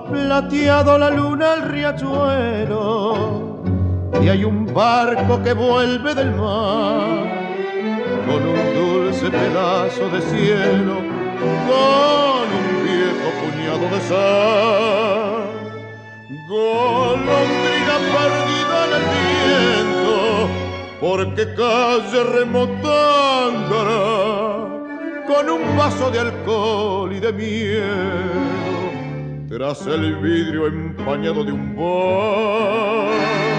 plateado la luna al riachuelo y hay un barco que vuelve del mar con un dulce pedazo de cielo, con un viejo puñado de sal. Golondrina perdida en el viento, porque calle remotándola con un vaso de alcohol y de miedo tras el vidrio empañado de un bar.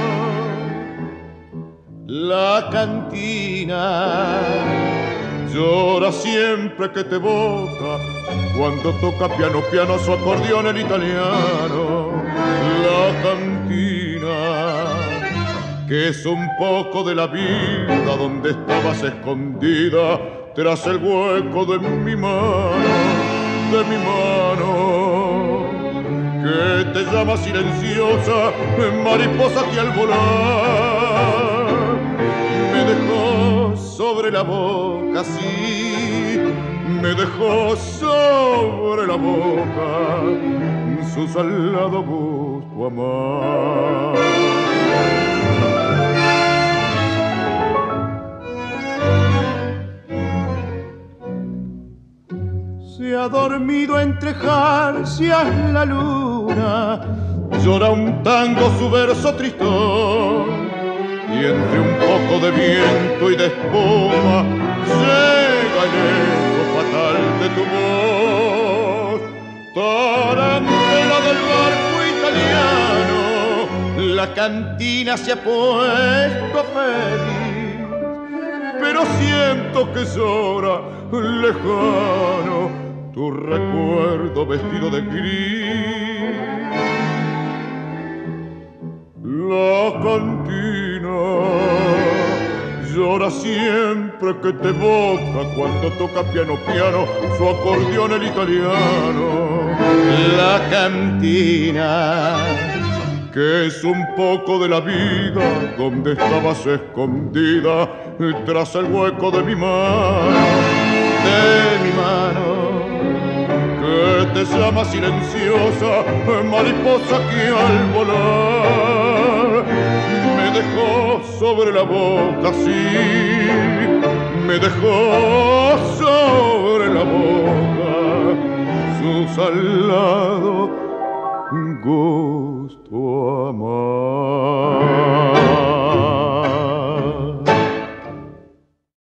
La cantina llora siempre que te evoca cuando toca piano piano su acordeón el italiano. La cantina, que es un poco de la vida donde estabas escondida tras el hueco de mi mano, que te llama silenciosa, mariposa que al volar me dejó sobre la boca, sí, me dejó sobre la boca su salado gusto amar. Se ha dormido entre jarcias la luna, llora un tango su verso tristón, y entre un poco de viento y de espuma llega el eco fatal de tu voz. Tarantela del barco italiano, la cantina se ha puesto feliz, pero siento que llora lejano tu recuerdo vestido de gris. La cantina llora siempre que te evoca cuando toca piano piano su acordeón el italiano. La cantina, que es un poco de la vida donde estabas escondida tras el hueco de mi mano, que te llama silenciosa, mariposa que al volar me dejó sobre la boca, sí, me dejó sobre la boca su salado gusto amar.